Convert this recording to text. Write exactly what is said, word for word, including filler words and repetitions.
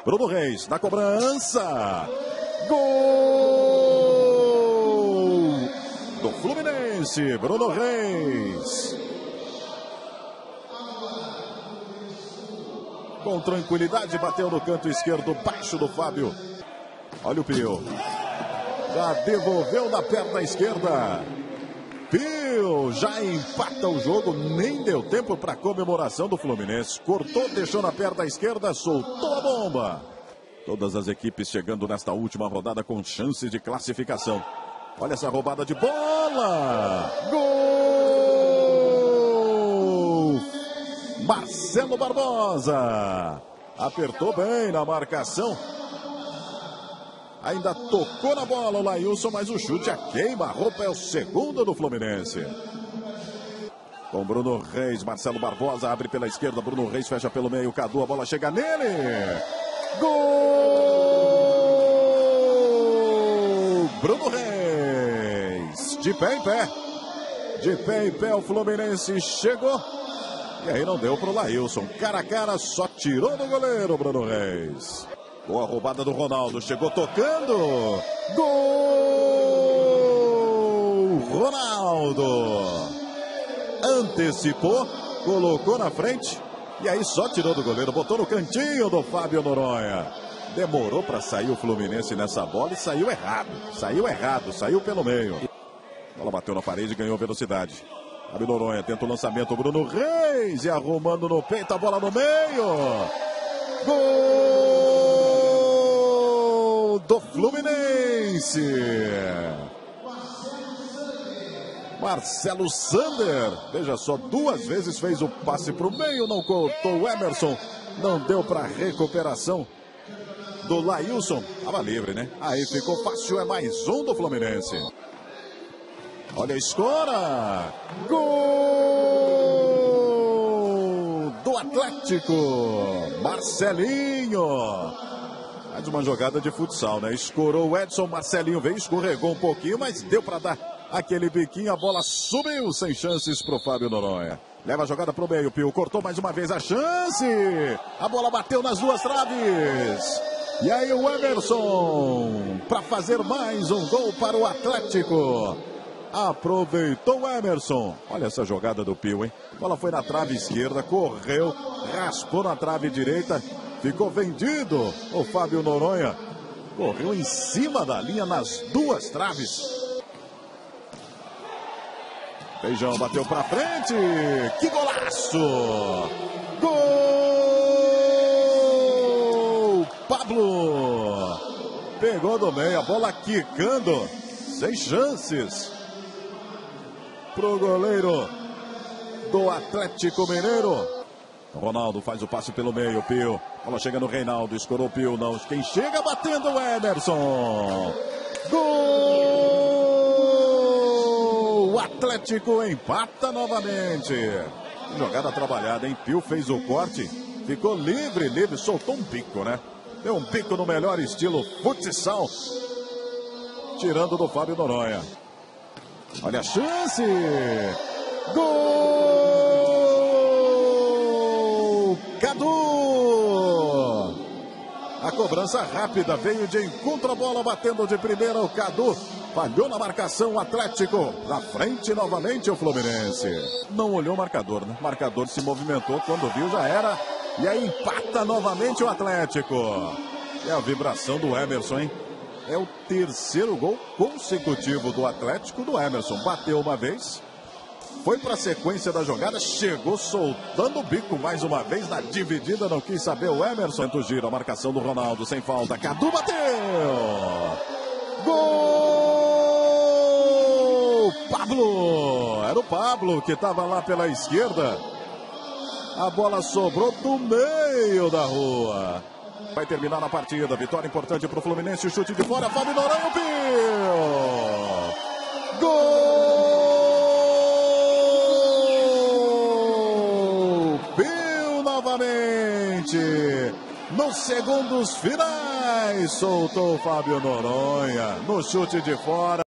Bruno Reis na cobrança. Gol do Fluminense, Bruno Reis. Com tranquilidade, bateu no canto esquerdo, baixo do Fábio. Olha o Pio. Já devolveu na perna esquerda. Pio já empata o jogo. Nem deu tempo para comemoração do Fluminense. Cortou, deixou na perna esquerda, soltou a bomba. Todas as equipes chegando nesta última rodada com chances de classificação. Olha essa roubada de bola. Gol! Marcelo Barbosa. Apertou bem na marcação. Ainda tocou na bola o Lailson, mas o chute a queima-roupa é o segundo do Fluminense. Com Bruno Reis, Marcelo Barbosa abre pela esquerda, Bruno Reis fecha pelo meio, Cadu, a bola chega nele. Gol! Bruno Reis, de pé em pé. De pé em pé o Fluminense chegou. E aí não deu pro Lailson. Cara a cara, só tirou do goleiro Bruno Reis. Boa roubada do Ronaldo, chegou tocando. Gol! Ronaldo. Antecipou, colocou na frente. E aí só tirou do goleiro, botou no cantinho do Fábio Noronha. Demorou para sair o Fluminense nessa bola e saiu errado. Saiu errado, saiu pelo meio. A bola bateu na parede e ganhou velocidade. Fábio Noronha tenta o lançamento, Bruno Reis. E arrumando no peito, a bola no meio. Gol do Fluminense. Marcelo Sander, veja só, duas vezes fez o passe para o meio, não cortou o Emerson, não deu para recuperação do Lailson. Estava livre, né? Aí ficou fácil, é mais um do Fluminense. Olha a escora. Gol do Atlético. Marcelinho. Mais uma jogada de futsal, né? Escorou o Edson, Marcelinho veio, escorregou um pouquinho, mas deu para dar aquele biquinho, a bola subiu sem chances para o Fábio Noronha. Leva a jogada para o meio, Pio cortou mais uma vez a chance. A bola bateu nas duas traves. E aí o Emerson para fazer mais um gol para o Atlético. Aproveitou o Emerson. Olha essa jogada do Pio, hein? A bola foi na trave esquerda, correu, raspou na trave direita. Ficou vendido o Fábio Noronha. Correu em cima da linha nas duas traves. Feijão bateu pra frente. Que golaço! Gol! Pablo! Pegou do meio, a bola quicando. Sem chances. Pro goleiro do Atlético Mineiro. Ronaldo faz o passe pelo meio, Pio. Bola chega no Reinaldo, escorou o Pio, não. Quem chega batendo o Emerson. Gol! O Atlético empata novamente. Jogada trabalhada, hein? Pio fez o corte, ficou livre, livre, soltou um bico, né? Deu um bico no melhor estilo futsal. Tirando do Fábio Noronha. Olha a chance. Gol! Cadu! A cobrança rápida veio de encontro, a bola batendo de primeira, o Cadu falhou na marcação, o Atlético na frente novamente o Fluminense. Não olhou o marcador, né? O marcador se movimentou, quando viu já era. E aí empata novamente o Atlético. É a vibração do Emerson, hein? É o terceiro gol consecutivo do Atlético, do Emerson. Bateu uma vez, foi para a sequência da jogada, chegou soltando o bico mais uma vez na dividida, não quis saber o Emerson. Tenta o giro, a marcação do Ronaldo, sem falta. Cadu bateu! Gol! Pablo! Era o Pablo que estava lá pela esquerda. A bola sobrou do meio da rua. Vai terminar a partida. Vitória importante para o Fluminense. Chute de fora. Fábio Noronha. O Pio. Gol. Pio novamente. Nos segundos finais. Soltou o Fábio Noronha. No chute de fora.